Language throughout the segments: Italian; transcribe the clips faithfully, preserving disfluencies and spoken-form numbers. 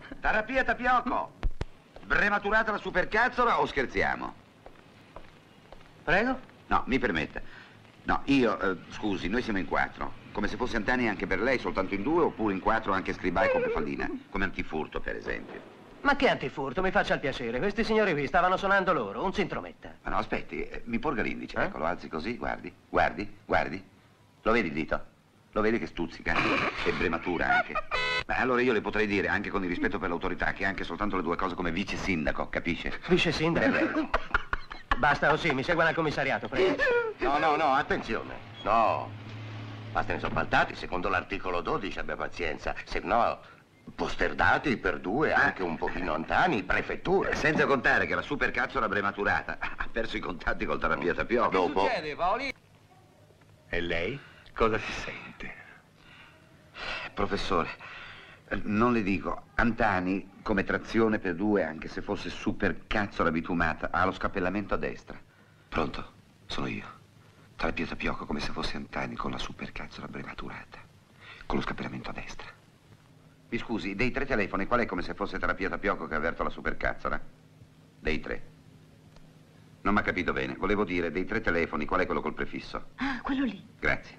Terapia Tapioco! Brematurata la supercazzola o scherziamo? Prego? No, mi permetta. No, io, eh, scusi, noi siamo in quattro. Come se fosse Antani anche per lei, soltanto in due, oppure in quattro anche Scribai con Befallina. Come antifurto, per esempio. Ma che antifurto, mi faccia il piacere. Questi signori qui stavano suonando loro, un si intrometta. Ma no, aspetti, eh, mi porga l'indice. Eh? Ecco, lo alzi così, guardi, guardi, guardi. Lo vedi il dito? Lo vedi che stuzzica? E brematura anche. Beh, allora io le potrei dire, anche con il rispetto per l'autorità, che anche soltanto le due cose come vice sindaco, capisce? Vice sindaco? Per lei. Basta, oh sì, mi segua al commissariato, prego. No, no, no, attenzione. No. Basta, ne sono faltati, secondo l'articolo dodici, abbia pazienza. Se no, posterdati per due, anche un pochino Antani, prefettura. Senza contare che la supercazzola brematurata ha perso i contatti col terapia Tapioco. Dopo. Succede, Paoli? E lei? Cosa si sente? Professore, non le dico, Antani, come trazione per due, anche se fosse supercazzola bitumata, ha lo scappellamento a destra. Pronto? Sono io. Terapia Tapioco come se fosse Antani con la supercazzola brematurata, con lo scappellamento a destra. Mi scusi, dei tre telefoni, qual è come se fosse Terapia Tapioco che ha aperto la supercazzola? Dei tre. Non mi ha capito bene. Volevo dire, dei tre telefoni, qual è quello col prefisso? Ah, quello lì. Grazie.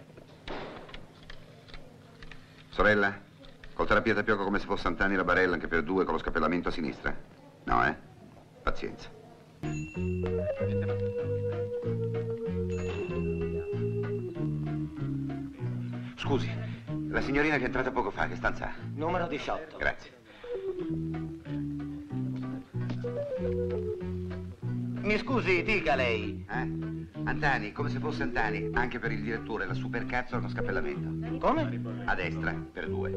Sorella, col Terapia Tapioco come se fosse Antani la barella anche per due con lo scappellamento a sinistra? No, eh? Pazienza. Scusi, la signorina che è entrata poco fa, che stanza ha? Numero diciotto. Grazie. Mi scusi, dica lei. Eh? Antani, come se fosse Antani, anche per il direttore, la supercazzola con scappellamento. Come? A destra, per due.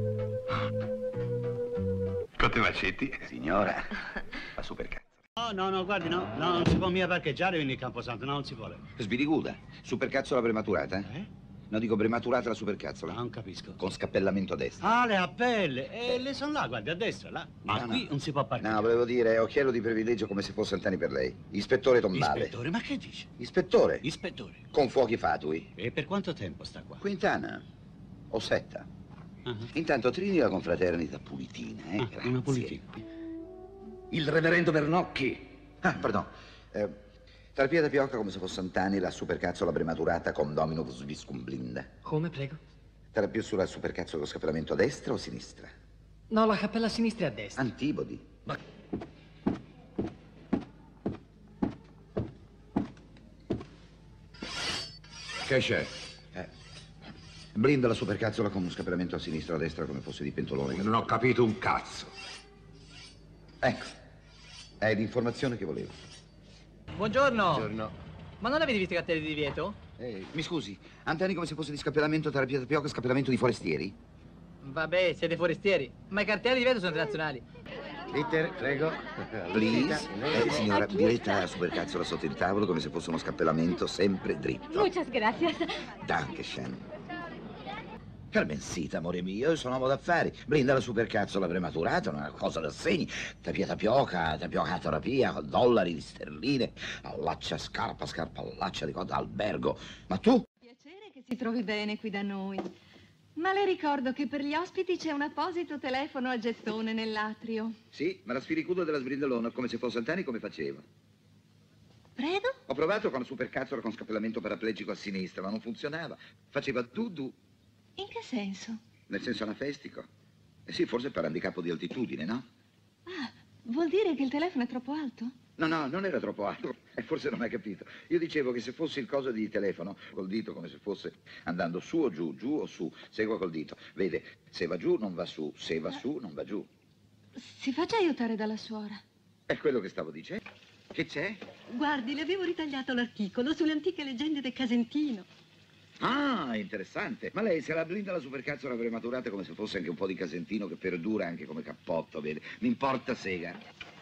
Cotevacetti? Signora, la supercazzola. No, no, no, guardi, no, no, non si può mica parcheggiare in il Camposanto, no, non si vuole. Sbiriguda, supercazzola prematurata? Eh? No, dico brematurata la supercazzola. Non capisco. Con scappellamento a destra. Ah, le appelle, e le sono là, guardi, a destra, là. Ma No, qui no. non si può parcheggiare. No, volevo dire, occhiello di privilegio come se fosse Antani per lei. Ispettore Tombale. Ispettore, ma che dice? Ispettore, Ispettore. con fuochi fatui. E per quanto tempo sta qua? Quintana. O setta. Ah, Intanto trini la confraternita pulitina, eh? ah, Grazie. una pulitina. Il reverendo Vernocchi. Ah, pardon. Eh, Terapia Tapioca come se fosse Antani, la supercazzola brematurata con dominus viscum blinda. Come, prego? Terapia sulla supercazzola con scappellamento a destra o a sinistra? No, la cappella a sinistra e a destra. Antibodi. Ma... Che c'è? Eh. Blinda la supercazzola con uno scappellamento a sinistra o a destra come fosse di pentolone. Non ho capito un cazzo. Ecco. È l'informazione che volevo. Buongiorno. Buongiorno. Ma non avete visto i cartelli di divieto? Eh, mi scusi, Antani come se fosse di scappellamento, terapia Tapioca, scappellamento di forestieri? Vabbè, siete forestieri. Ma i cartelli di divieto sono internazionali. Peter, prego. Please. Eh, signora, diretta la supercazzola sotto il tavolo come se fosse uno scappellamento sempre dritto. Muchas gracias. Dankeschön. Carmencita, amore mio, io sono uomo d'affari. Blinda la supercazzola prematurata, una cosa da segni. Tapia tapioca, tapioca terapia, dollari di sterline, allaccia scarpa, scarpa allaccia di cosa, albergo. Ma tu? Piacere che si trovi bene qui da noi. Ma le ricordo che per gli ospiti c'è un apposito telefono a gettone nell'atrio. Sì, ma la sfiricuda della sbrindolona, come se fosse Antani, come faceva? Prego? Ho provato con la supercazzola con scappellamento paraplegico a sinistra, ma non funzionava. Faceva du-du. In che senso? Nel senso anafestico. Eh sì, forse per handicap di altitudine, no? Ah, vuol dire che il telefono è troppo alto? No, no, non era troppo alto. E forse non hai capito. Io dicevo che se fosse il coso di telefono, col dito come se fosse andando su o giù, giù o su, segua col dito. Vede, se va giù non va su, se va su non va giù. Si faccia aiutare dalla suora. È quello che stavo dicendo. Che c'è? Guardi, le avevo ritagliato l'articolo sulle antiche leggende del Casentino. Ah, interessante. Ma lei se la blinda la supercazzola prematurata come se fosse anche un po' di Casentino che perdura anche come cappotto, vede? Mi importa sega.